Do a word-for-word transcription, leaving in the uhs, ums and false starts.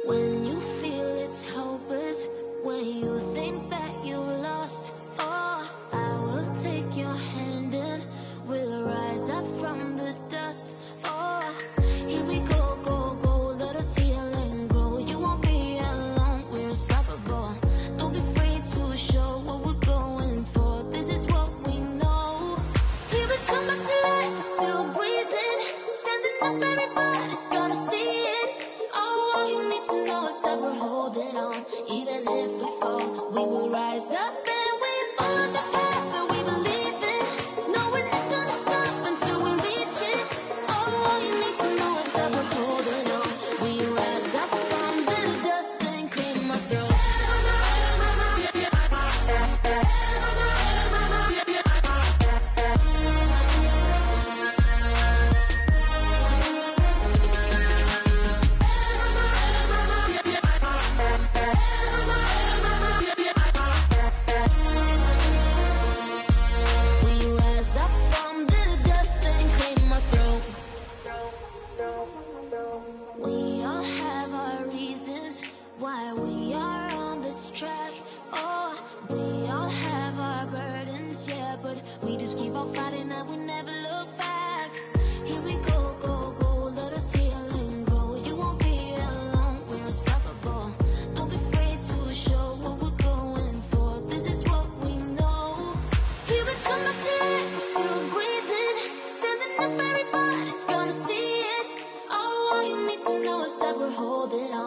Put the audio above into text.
When you feel it's hopeless, when you think that you lost, oh, I will take your hand and we'll rise up from the dust. Oh, here we go, go, go, let us heal and grow. You won't be alone, we're unstoppable. Don't be afraid to show what we're going for. This is what we know. Here we come back to life, we're still breathing. Standing up, everybody's gonna see it. Oh, all you need to know is that we're holding on. Even if we fall, we will rise up and we follow the path that we believe in. No, we're not gonna stop until we reach it. Oh, all you need to know is that we're holding on. We rise up from the dust and claim our throne. We all have our reasons why we are on this track. Oh, we all have our burdens, yeah, but we just keep on fighting and we never look back. Here we go, go, go, let us heal and grow. You won't be alone, we're unstoppable. Don't be afraid to show what we're going for. This is what we know. Here we come back to life, we're still breathing. Standing up, everybody's gonna see it. All you need to know is that we're holding on.